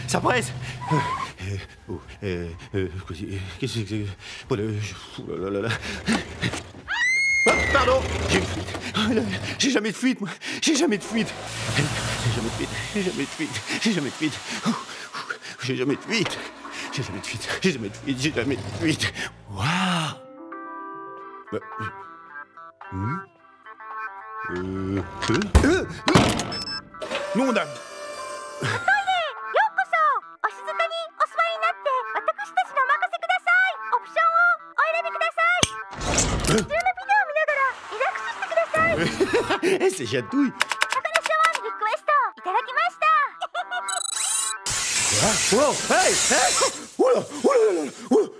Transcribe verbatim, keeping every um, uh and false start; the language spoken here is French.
ça presse. Euh, oh, euh, euh, Qu'est-ce que c'est que... Oh là là là là. Ah, pardon, j'ai une fuite. Oh là, j'ai jamais de fuite, moi. J'ai jamais de fuite. J'ai jamais de fuite. J'ai jamais de fuite. J'ai jamais de fuite. Oh, oh, J'ai jamais de fuite. J'ai jamais de fuite. J'ai jamais de fuite. J'ai jamais de fuite. Waouh. Bah, hmm euh, euh, euh, euh, non, dame. ようこそお静かにお座りになって私たちにお任せください。オプションをお選びください。普通のビデオを見ながらリラックスしてください。 Eh, c'est chatouille. 高田シャワーにリクエストいただきました。 Ah, oh, hey, hey, oh là, oh là là là, oh là.